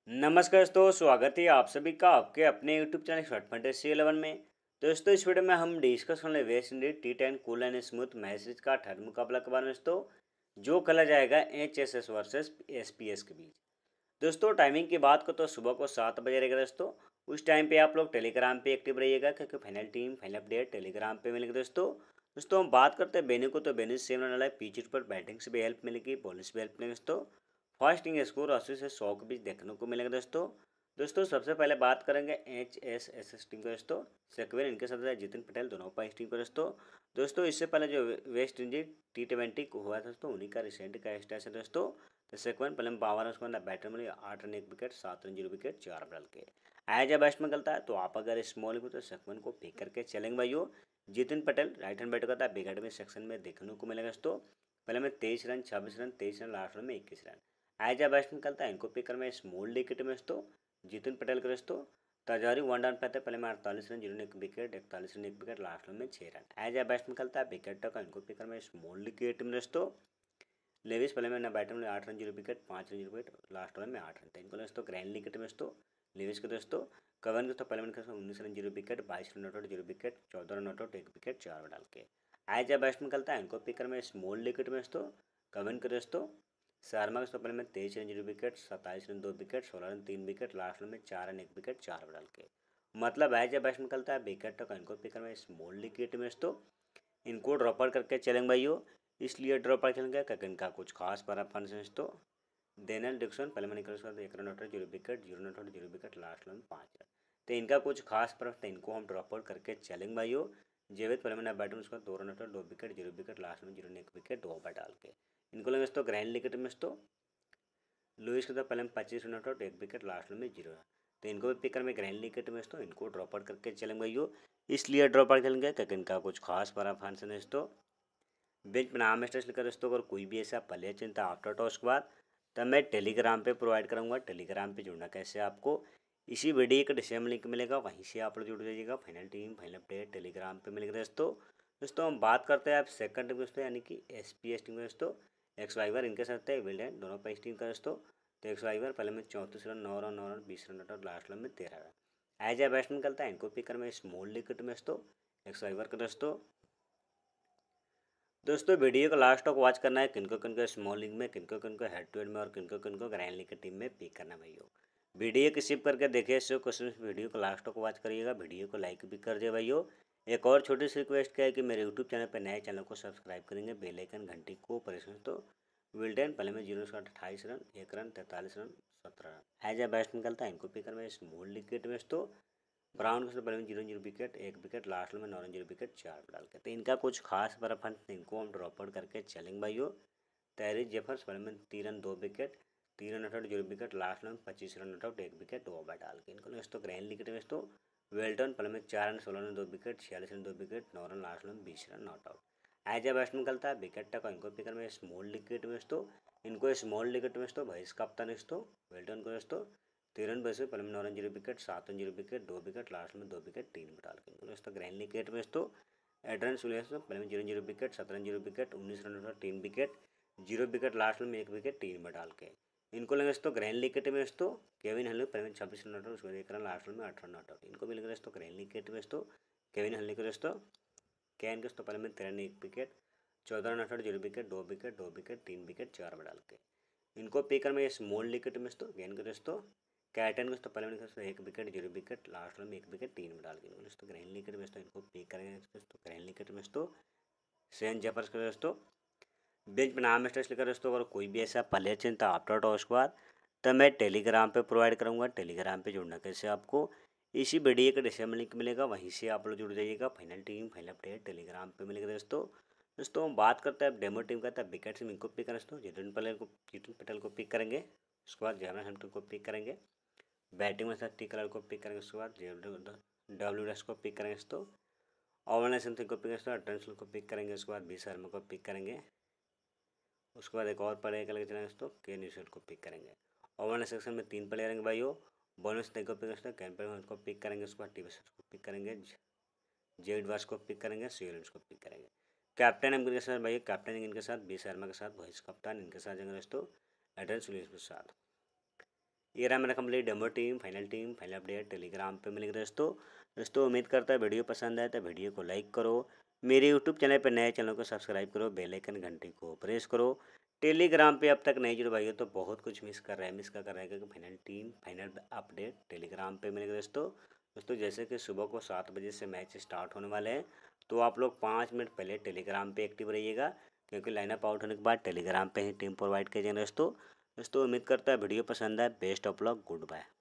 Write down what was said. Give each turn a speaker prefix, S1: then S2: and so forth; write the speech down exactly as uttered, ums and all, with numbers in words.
S1: नमस्कार दोस्तों, स्वागत है आप सभी का आपके अपने YouTube channel short fantasy eleven में। दोस्तों इस वीडियो में हम डिस्कस करने West Indies T ten cool and smooth matches का थर्ड मुकाबला के बारे में दोस्तों, जो खेला जाएगा H S S versus S P S के बीच। दोस्तों टाइमिंग की बात करो तो सुबह को सात बजे रहेगा दोस्तों। उस टाइम पे आप लोग टेलीग्राम पे एक्टिव रहिएगा क्योंकि final team final update Telegram पे मिलेगी दोस्तों। दोस्तों हम बात करते हैं बेन्यू को, तो बेन्यू से सेवन वाला है पिच पर बैटिंग से भी हेल्प मिलेगी, बॉलिंग से भी हेल्प मिलेगी दोस्तों। फर्स्ट इनिंग स्कोर अस्सी से सौ के बीच देखने को मिलेगा दोस्तों। दोस्तों सबसे पहले बात करेंगे H S S S team को दोस्तों। सेकवेन इनके साथ जितिन पटेल दोनों पाइस टीम को दोस्तों। दोस्तों इससे पहले जो वेस्ट इंडीज टी ट्वेंटी हुआ था दोस्तों, उन्हीं का रिसेंट का स्टेटस है दोस्तों। तो सेकवेन पहले बावन उसको ना बैटर मिले आठ रन एक विकेट, सात रन जीरो विकेट, चार डाल के एज ए बैट्समैन करता है। तो आप अगर स्मॉल को तो सेकवेन को पिक करके चलेंगे भाइयों। Jitin Patel right hand batter करता है, बिग में सेक्शन में देखने को मिलेगा दोस्तों। पहले में तेईस रन, छब्बीस रन, तेईस रन, लास्ट रन में इक्कीस रन एज ए बैट्समैन करता है। इनको पिक कर में स्मॉल विकेट में दोस्तों जितिन पटेल के दोस्तों। तजारी वन डाउन पे पहले में अड़तालीस रन, जीरो एक विकेट, इकतालीस रन एक विकेट, लास्ट में छः रन एज ए बैट्समैन खेलता है। विकेट का इनको पिकर में स्मॉल विकेट में दोस्तों। लेविस पहले में बैटर में आठ रन जीरो विकेट, पाँच रन जीरो विकेट, लास्ट में आठ रन थे इनको दोस्तों। ग्रैंड विकेट में दोस्तों लेविस के दोस्तों। कवन दोस्तों पहले में उन्नीस रन जीरो विकेट, बाईस run not out, zero wicket, चौदह रन नॉट आउट, एक विकेट, चार डाल के एज ए बैट्समैन खेलता है। इनको पिकर में स्मॉल विकेट में दोस्तों कवन के दोस्तों। शर्मा के पहले में तेईस रन जीरो विकेट, सत्ताईस रन दो विकेट, सोलह रन तीन विकेट, लास्ट में चार रन एक विकेट, चार डाल के मतलब एज ए बैट्समैन निकलता है। विकेट तक इनको पिकर में स्मॉल विकेट में तो इनको ड्रॉपर करके चलेंगे भाइयों। इसलिए ड्रॉपर चलेंगे क्योंकि इनका कुछ खास परफॉर्मेंस तो डेनियल डिक्सन पहले में निकल एक run out, zero wicket, zero run out, zero wicket, last में पाँच रन। तो इनका कुछ खास परफ तो इनको हम ड्रॉप आउट करके चलेंगे भाइयों। जेवेद पहले में बैटिंग उसका दो रन आउट, दो विकेट, जीरो विकेट, लास्ट में जीरो एक विकेट, दो ओवर डाल के इनको लेंगे तो ग्रैंड विकेट में तो लुइस के तो पहले में पच्चीस रन आउट, एक विकेट, लास्ट में जीरो रन। तो इनको भी पिकर में ग्रैंड विकेट में तो इनको ड्रॉप आउट करके चलेंगे भाइयों। इसलिए ड्रॉप आउट चलेंगे क्योंकि इनका कुछ खास परफॉर्मेंस तो बेंच में नाम स्टेस लिखकर दोस्तों। अगर कोई भी ऐसा प्लेयर चिंता आफ्टर टॉस के बाद तब मैं टेलीग्राम पे प्रोवाइड करूँगा। टेलीग्राम पे जुड़ना कैसे आपको इसी वीडियो का डिस्क्रिप्शन लिंक मिलेगा, वहीं से आप लोग जुड़ जाइएगा। Final team final player Telegram पे मिलेगा दोस्तों। दोस्तों हम बात करते हैं आप सेकंड टीम दोस्तों, यानी कि एस पी एस टीम दोस्तों। एक्स वाइवर इनके साथ है विल्डन दोनों पाइस टीम का दोस्तों। तो एक्स वाइवर पहले में चौंतीस रन, नौ रन, नौ रन, बीस रन और लास्ट में तेरह रन एज ए बैट्समैन निकलता है। इनको पिकर में स्मॉल विकेट में दोस्तों एक्स वाइवर का दोस्तों। दोस्तों वीडियो को लास्ट तक वॉच करना है, किनको किनको स्मॉल लीग में, किनको किनको हेड टू हेड में और किनको किनको ग्रैंड लीग की टीम में पिक करना भाइयों। वीडियो को सिप करके देखिए सो क्वेश्चन, वीडियो को लास्ट तक वॉच करिएगा। वीडियो को लाइक भी कर दिए भाइयों। एक और छोटी सी रिक्वेस्ट क्या है कि मेरे यूट्यूब चैनल पर नए चैनल को सब्सक्राइब करेंगे, बेल आइकन घंटी को प्रेस करें। तो विल्डन पहले में जीरो से अट्ठाईस रन, एक रन, तैंतालीस रन, सत्रह रन एज ए बेस्ट निकलता है। इनको पिकर में स्मॉल विकेट में तो ब्राउन के पहले में जीरो जीरो विकेट, एक विकेट, लास्ट में नौ रन जीरो विकेट, चार डाल के तो इनका कुछ खास परफॉर्मेंस इनको हम ड्रॉप आउट करके चलेंगे भाइयों। तैरी जेफर्स पहले में तीन रन दो विकेट, तीन run out, zero wicket, last में पच्चीस रन आउट, एक विकेट, दो ओवर डाल के इनको दोस्तों ग्रैंड विकेट में तो वेल्टन पहले में चार रन, सोलह रन दो विकेट, छियालीस रन दो विकेट, नौ रन, लास्ट में बीस run not out as a batsman निकलता है। विकेट तक इनको पिकर में स्मॉल विकेट में तो इनको स्मॉल विकेट में तो भाई कप्तान तो वेल्टन को दोस्तों। तिरन बजे पहले में नौ रन जीरो विकेट, सात रन जीरो विकेट, दो विकेट, लास्ट में दो विकेट, तीन डाल के दोस्तों ग्रैंड विकेट में तो एड्रन सुलियस पहले में जीरो जीरो विकेट, सत्रह रन जीरो विकेट, उन्नीस रन तीन विकेट, जीरो विकेट, लास्ट में एक विकेट, तीन में डाल के इनको लेंगे तो ग्रैंड विकेट में तो केविन हल्ली पहले में छब्बीस रन आउट, उसको एक रन, लास्ट में अठारह रन आउट इनको भी लेंगे तो ग्रैंड विकेट में तो केविन हल्ली को दोस्तों। कैन के पहले में तेरह एक विकेट, चौदह रन आउट, जीरो विकेट, दो विकेट, दो विकेट, तीन विकेट, चार में डाल के इनको पिकर में स्मॉल विकेट में तो गेंद के दोस्तों। कैटन को तो पहले में एक विकेट, जीरो विकेट, लास्ट में एक विकेट, तीन में डाल के दोस्तों ग्रैंड विकेट में तो इनको पिक करेंगे दोस्तों। ग्रैंड विकेट में तो सेंट जेफर्स के दोस्तों। बेंच में नाम स्टेस लिखा दोस्तों। अगर कोई भी ऐसा प्लेयर चिंता आफ्टर टॉस के बाद तो मैं टेलीग्राम पे प्रोवाइड करूँगा। टेलीग्राम पे जुड़ना कैसे आपको इसी वीडियो का डिस्क्रिप्शन लिंक मिलेगा, वहीं से आप लोग जुड़ जाइएगा। Final team final player Telegram पे मिलेगा दोस्तों। दोस्तों हम बात करते हैं डेमो टीम का, तब विकेट से इनको पिक करें दोस्तों। जितिन पटेल को जितिन पटेल को पिक करेंगे, उसके बाद जैमन हेम्पटन को पिक करेंगे। बैटिंग में सर टी कलर को पिक करेंगे, उसके बाद डब्ल्यू डस को पिक करेंगे दोस्तों। ओवरनाइट समथिंग को पिक करेंगे, अटेंशन को पिक करेंगे, उसके बाद बी शर्मा को पिक करेंगे। उसके बाद एक और प्लेयर लेके चलेंगे दोस्तों, के न्यूसेट को पिक करेंगे। ओवरनाइट सेक्शन में तीन प्लेयर रहेंगे भाइयों। बोनस को पिक करेंगे, कैंपर को पिक करेंगे, उसके बाद टी को पिक करेंगे, जेड वास को पिक करेंगे, सीएल्स को पिक करेंगे। कैप्टन इनके साथ भाई कैप्टन इनके साथ बी शर्मा के साथ वाइस कप्तान इनके साथ जाएंगे दोस्तों एडन सुलिस के साथ। ये रहा मेरा complete demo team, final team, final update Telegram पे मिलेगी दोस्तों। दोस्तों उम्मीद करता है वीडियो पसंद आए तो वीडियो को लाइक करो, मेरे यूट्यूब चैनल पर नए चैनल को सब्सक्राइब करो, बेल आइकन घंटी को प्रेस करो। टेलीग्राम पे अब तक नहीं जुड़ भाई हो तो बहुत कुछ मिस कर रहा है मिस कर रहा है क्योंकि final team final update Telegram पे मिलेगा दोस्तों। दोस्तों जैसे कि सुबह को सात बजे से मैच स्टार्ट होने वाले हैं, तो आप लोग पाँच मिनट पहले टेलीग्राम पे एक्टिव रहिएगा, क्योंकि लाइनअप आउट होने के बाद टेलीग्राम पे ही टीम प्रोवाइड कीजिएगा दोस्तों। दोस्तों उम्मीद करता है वीडियो पसंद आए। Best of luck, good bye.